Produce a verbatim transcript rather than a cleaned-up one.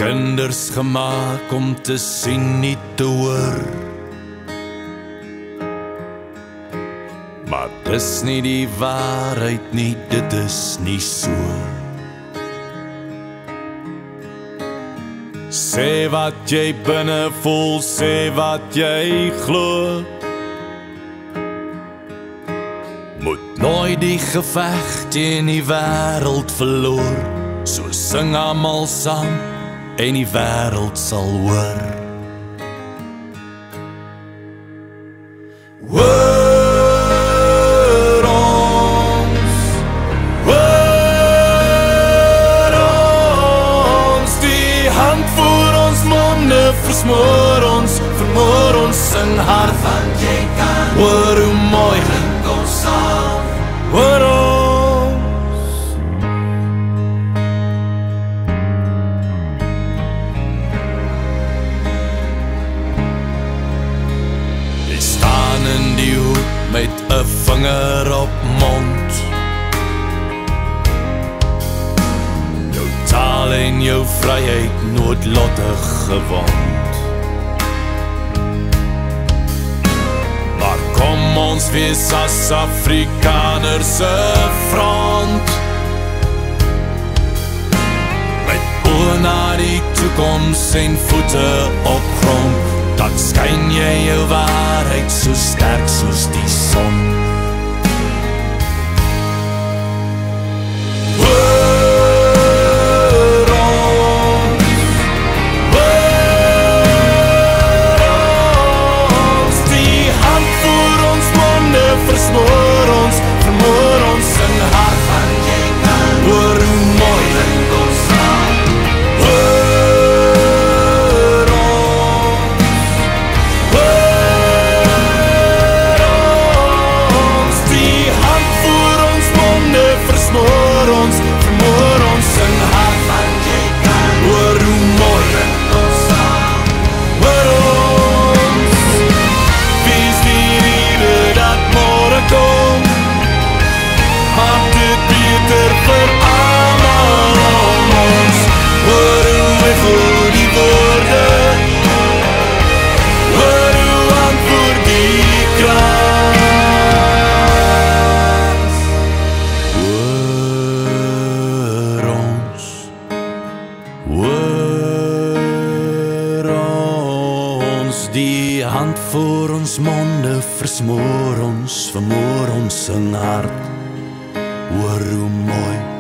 kinders gemaak om te sien, nie te hoor. Maar dis nie die waarheid nie, dit is nie so. Sê wat jy binne voel, sê wat jy glo. Moet nooit die geveg teen die wêreld verloor. So sing almal saam en die wêreld sal hoor. Hoor ons, hoor ons, die hand voor ons monde versmoor ons, vermoor ons sing hart van jy kan. Hoor hoe mooi klink ons saam, hoor ons. Jy staan in die hoek met 'n vinger op mond. Jou taal en jou vryheid noodlottig gewond. Maar kom ons wees as Afrikaners 'n front, met oë na die toekoms en voete op grond. Dan skyn jy jou waarheid so sterk soos die son. Hoor ons, hoor ons, die hand voor ons monde versmoor ons, vermoor ons in hart van jy kan. Hoor hoe mooi klink ons saam, hoor ons, die hand voor ons monde versmoor ons, vermoor ons in hart van jy kan. Hoor hoe mooi klink ons saam, hoor ons, wie is die rede dat môre kom, maak dit beter vir almal om ons. Hoor hoe my voel die woorde, hoor hoe antwoord die krans. Hoor ons, hoor ons, die hand voor ons monde versmoor ons, vermoor ons in hart. Hoor hoe mooi